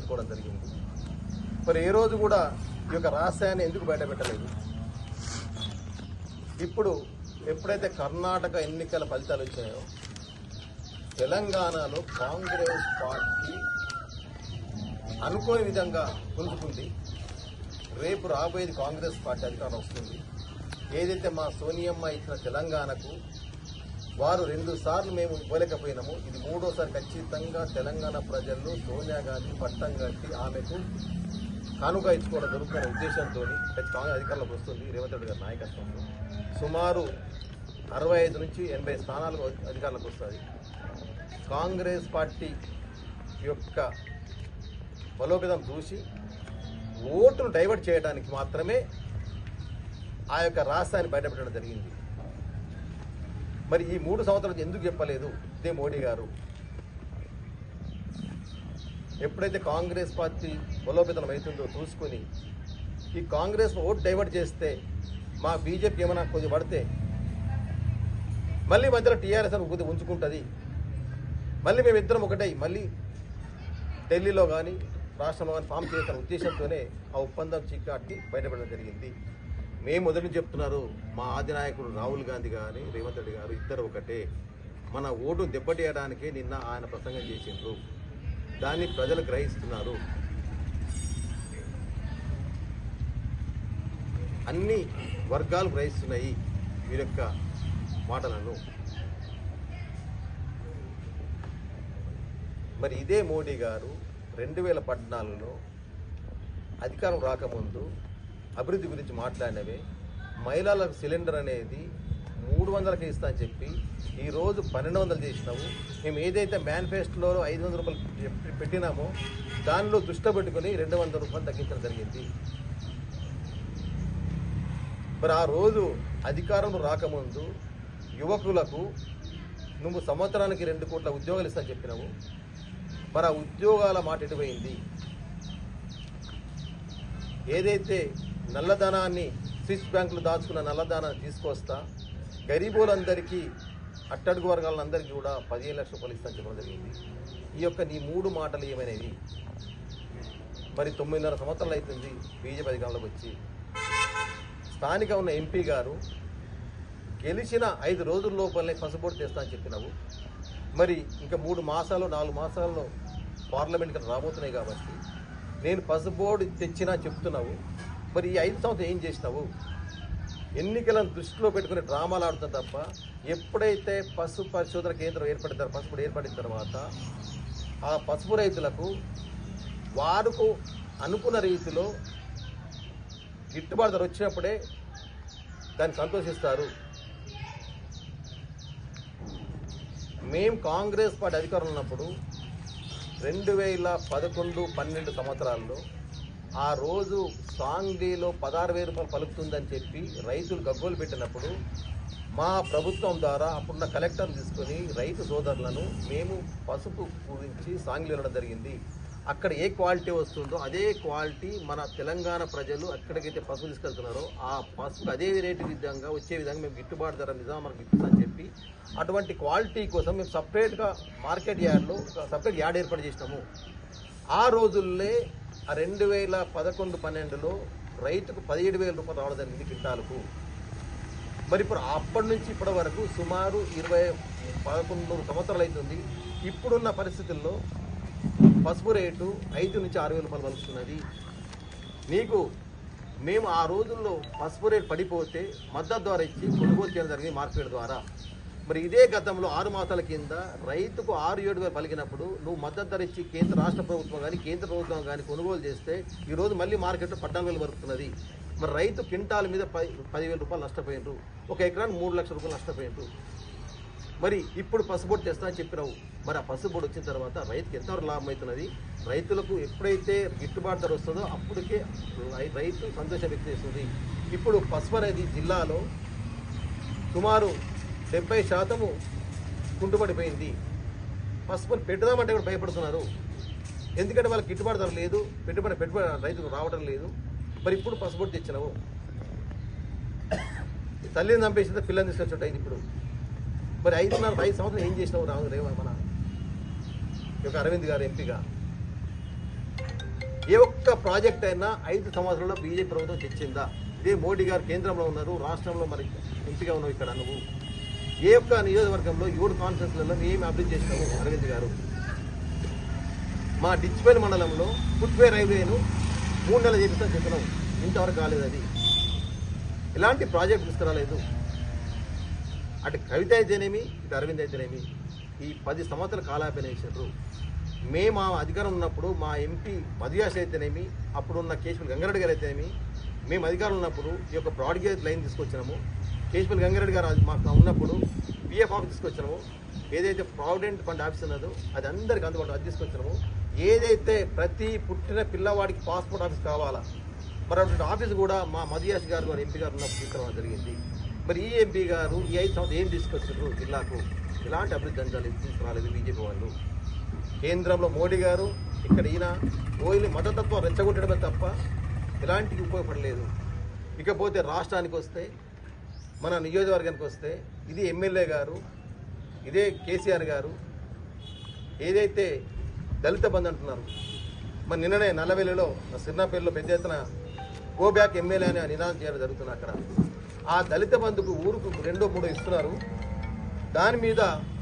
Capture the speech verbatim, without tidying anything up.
తీసుకోవడం జరిగింది. మరి ఏ రోజు కూడా ఈ యొక్క రహస్యాన్ని ఎందుకు బయటపెట్టలేదు? ఇప్పుడు ఎప్పుడైతే కర్ణాటక ఎన్నికల ఫలితాలు వచ్చాయో తెలంగాణలో కాంగ్రెస్ పార్టీ అనుకోని విధంగా పుంజుకుంది. రేపు రాబోయేది కాంగ్రెస్ పార్టీ అధికారం వస్తుంది. ఏదైతే మా సోనియమ్మ ఇచ్చిన తెలంగాణకు వారు రెండు సార్లు మేము ఇవ్వలేకపోయినాము, ఇది మూడోసారి ఖచ్చితంగా తెలంగాణ ప్రజల్లో సోనియా గాంధీ పట్టం కట్టి ఆమెకు కానుక ఇచ్చుకోవడం జరుగుతున్న ఉద్దేశంతో ఖచ్చితంగా అధికారంలోకి వస్తుంది. రేవంత్ రెడ్డి గారి నాయకత్వంలో సుమారు అరవై ఐదు నుంచి ఎనభై స్థానాలకు అధికారంలోకి వస్తుంది. కాంగ్రెస్ పార్టీ యొక్క బలోపేతం చూసి ఓటును డైవర్ట్ చేయడానికి మాత్రమే ఆ యొక్క రాష్ట్రాన్ని బయటపెట్టడం జరిగింది. మరి ఈ మూడు సంవత్సరాలు ఎందుకు చెప్పలేదు ఇదే మోడీ గారు? ఎప్పుడైతే కాంగ్రెస్ పార్టీ బలోపేతం అవుతుందో చూసుకొని ఈ కాంగ్రెస్ ఓటు డైవర్ట్ చేస్తే మా బీజేపీ ఏమైనా కొద్దిగా పడితే మళ్ళీ మధ్యలో టీఆర్ఎస్ అని కొద్దిగా ఉంచుకుంటుంది, మళ్ళీ మేమిద్దరం ఒకటై మళ్ళీ ఢిల్లీలో కానీ రాష్ట్రంలో కానీ ఫామ్ చేస్తున్న ఉద్దేశంతోనే ఆ ఒప్పందం చిక్కాటి బయటపడడం జరిగింది. మేము మొదటి చెప్తున్నారు, మా అధినాయకుడు రాహుల్ గాంధీ గారి రేవంత్ రెడ్డి గారు ఇద్దరు ఒకటే. మన ఓటు దెబ్బతీయడానికే నిన్న ఆయన ప్రసంగం చేసిండ్రు, దాన్ని ప్రజలు గ్రహిస్తున్నారు. అన్ని వర్గాలు గ్రహిస్తున్నాయి వీరి యొక్క మాటలను. మరి ఇదే మోడీ గారు రెండు వేల పద్నాలుగులో అధికారం రాకముందు అభివృద్ధి గురించి మాట్లాడినవే మహిళలకు సిలిండర్ అనేది మూడు వందలకి ఇస్తా అని చెప్పి ఈరోజు పన్నెండు వందలు చేసినాము. మేము ఏదైతే మేనిఫెస్టోలో ఐదు వందల రూపాయలు పెట్టినామో దానిలో దృష్టి పెట్టుకుని రెండు వందల రూపాయలు తగ్గించడం జరిగింది. మరి ఆ రోజు అధికారంలో రాకముందు యువకులకు నువ్వు సంవత్సరానికి రెండు కోట్ల ఉద్యోగాలు ఇస్తా చెప్పినావు. మరి ఆ ఉద్యోగాల మాట ఎటుపోయింది? ఏదైతే నల్లధనాన్ని స్విస్ బ్యాంకులు దాచుకున్న నల్లధనాన్ని తీసుకొస్తా గరీబులందరికీ అట్టడుగు వర్గాలందరికీ కూడా పదిహేను లక్షల రూపాయలు ఇస్తా చెప్పడం జరిగింది. ఈ యొక్క నీ మూడు మాటలు ఏమైనవి? మరి తొమ్మిదిన్నర సంవత్సరాలు అవుతుంది బీజేపీ అధికారంలోకి వచ్చి. స్థానిక ఉన్న ఎంపీ గారు గెలిచిన ఐదు రోజుల లోపలనే పసుపోటు చేస్తా అని చెప్పినావు. మరి ఇంకా మూడు మాసాలు నాలుగు మాసాల్లో పార్లమెంట్కి రాబోతున్నాయి కాబట్టి నేను పసుపోటు తెచ్చినా చెప్తున్నావు. మరి ఈ ఐదు సంవత్సరం ఏం చేసినావు? ఎన్నికలను దృష్టిలో పెట్టుకుని డ్రామాలు ఆడుతున్నా తప్ప ఎప్పుడైతే పసుపు పరిశోధన కేంద్రం ఏర్పడిన పసుపు ఏర్పడిన తర్వాత ఆ పసుపు రైతులకు వారుకు అనుకున్న రీతిలో గిట్టుబాటు ధర వచ్చినప్పుడే దాన్ని సంతోషిస్తారు. మేము కాంగ్రెస్ పార్టీ అధికారంలో ఉన్నప్పుడు రెండు వేల పదకొండు పన్నెండు సంవత్సరాల్లో ఆ రోజు సాంగ్లీలో పదహారు వేల రూపాయలు పలుకుతుందని చెప్పి రైతులు గగ్గోలు పెట్టినప్పుడు మా ప్రభుత్వం ద్వారా అప్పుడున్న కలెక్టర్లు తీసుకొని రైతు సోదరులను మేము పసుపు గురించి సాంగ్లీ వెళ్ళడం జరిగింది. అక్కడ ఏ క్వాలిటీ వస్తుందో అదే క్వాలిటీ మన తెలంగాణ ప్రజలు ఎక్కడికైతే పసుపు తీసుకెళ్తున్నారో ఆ పసుపు అదే రేటు విధంగా వచ్చే విధంగా మేము గిట్టుబాటు ధర నిజాం మనకు ఇస్తుందని చెప్పి అటువంటి క్వాలిటీ కోసం మేము సపరేట్గా మార్కెట్ యార్డ్లో సపరేట్ యార్డ్ ఏర్పాటు చేసినాము. ఆ రోజుల్లే ఆ రెండు వేల పదకొండు పన్నెండులో రైతుకు పదిహేడు వేల రూపాయలు రావడం జరిగింది క్వింటాలకు. మరి ఇప్పుడు అప్పటి నుంచి ఇప్పటి వరకు సుమారు ఇరవై పదకొండు సంవత్సరాలు అవుతుంది. ఇప్పుడున్న పరిస్థితుల్లో పసుపు రేటు ఐదు నుంచి ఆరు వేల రూపాయలు పలుకుతున్నది. నీకు మేము ఆ రోజుల్లో పసుపు రేటు పడిపోతే మద్దతు ద్వారా ఇచ్చి కొనుగోలు చేయడం జరిగింది మార్కెట్ ద్వారా. మరి ఇదే గతంలో ఆరు మాసాల కింద రైతుకు ఆరు ఏడు వేలు పలికినప్పుడు నువ్వు మద్దతు ధర ఇచ్చి కేంద్ర రాష్ట్ర ప్రభుత్వం కానీ కేంద్ర ప్రభుత్వం కానీ కొనుగోలు చేస్తే ఈరోజు మళ్ళీ మార్కెట్లో పద్నాలుగు వేలు వరుకుతున్నది. మరి రైతు క్వింటాల మీద పది పదివేల రూపాయలు నష్టపోయినరు, ఒక ఎకరానికి మూడు లక్షల రూపాయలు నష్టపోయినరు. మరి ఇప్పుడు పసుబొట్టు చేస్తా అని చెప్పినావు. మరి ఆ పసుబొట్టు వచ్చిన తర్వాత రైతుకి ఎంతవరకు లాభం అవుతున్నది? రైతులకు ఎప్పుడైతే గిట్టుబాటు ధర వస్తుందో అప్పటికే రైతు సంతోషం వ్యక్తం చేస్తుంది. ఇప్పుడు పసుపు అనేది జిల్లాలో సుమారు డెబ్బై శాతము కుంటుపడిపోయింది. పసుపుని పెట్టుదామంటే కూడా భయపడుతున్నారు. ఎందుకంటే వాళ్ళకి గిట్టుబాటు ధర లేదు, పెట్టుబడి పెట్టుబడి రైతుకు రావడం లేదు. మరి ఇప్పుడు పసుబొట్టు తెచ్చినావు. తల్లిని చంపేసిందో పిల్లల్ని తీసుకొచ్చుంటే అయింది. ఇప్పుడు మరి ఐదున్నర ఐదు సంవత్సరం ఏం చేసినావు రావు రేవ మన యొక్క అరవింద్ గారు ఎంపీగా? ఏ ఒక్క ప్రాజెక్ట్ అయినా ఐదు సంవత్సరాల్లో బీజేపీ ప్రభుత్వం తెచ్చిందా? ఇదే మోడీ గారు కేంద్రంలో ఉన్నారు, రాష్ట్రంలో మరి ఎంపీగా ఉన్నావు ఇక్కడ నువ్వు. ఏ ఒక్క నియోజకవర్గంలో ఏడు కాన్ఫరెన్స్లలో మేము అభివృద్ధి చేసినాము అరవింద్ గారు? మా డిచ్పల్లి మండలంలో ఫుట్వేర్ రైల్వేను మూడు నెలలు చేపిస్తాను చెప్పినాం, ఇంతవరకు కాలేదు. అది ఎలాంటి ప్రాజెక్ట్ తీసుకురాలేదు. అటు కవిత అయితేనేమి, ఇటు అరవింద్ అయితేనేమి ఈ పది సంవత్సరాల కాలాపన వేసారు. మేము ఆ అధికారం ఉన్నప్పుడు మా ఎంపీ మధుయాష్ అయితేనేమి, అప్పుడున్న కేశవల్ గంగారెడ్డి గారు అయితేనేమి, మేము అధికారం ఉన్నప్పుడు ఈ యొక్క బ్రాడ్గేజ్ లైన్ తీసుకొచ్చినాము. కేశవల్ గంగారెడ్డి గారు మాకు ఉన్నప్పుడు పిఎఫ్ ఆఫీస్ తీసుకొచ్చినాము. ఏదైతే ప్రావిడెంట్ ఫండ్ ఆఫీస్ ఉన్నదో అది అందరికీ అందుబాటు అది తీసుకొచ్చినాము. ఏదైతే ప్రతి పుట్టిన పిల్లవాడికి పాస్పోర్ట్ ఆఫీస్ కావాలా, మరి అటువంటి ఆఫీస్ కూడా మా మధుయాష్ గారు గారు ఎంపీ గారు ఉన్నప్పుడు తీసుకురావడం జరిగింది. మరి ఈ ఎంపీ గారు ఈ ఐదు సంవత్సరాలు ఏం తీసుకొచ్చారు జిల్లాకు? ఇలాంటి అభివృద్ధి అంశాలు తీసుకురాలేదు బీజేపీ వాళ్ళు. కేంద్రంలో మోడీ గారు, ఇక్కడ ఈయన ఓయిలు మతతత్వం రెచ్చగొట్టడమే తప్ప ఎలాంటికి ఉపయోగపడలేదు. ఇకపోతే రాష్ట్రానికి వస్తే, మన నియోజకవర్గానికి వస్తే, ఇది ఎమ్మెల్యే గారు, ఇదే కేసీఆర్ గారు ఏదైతే దళిత బంధు అంటున్నారు, మరి నిన్ననే నల్లవెల్లిలో సిరినాపల్లిలో పెద్ద ఎత్తున గో బ్యాక్ ఎమ్మెల్యే అని నినాదం చేయడం జరుగుతుంది. అక్కడ ఆ దళిత బంధుకు ఊరుకు రెండో మూడో ఇస్తున్నారు. దాని మీద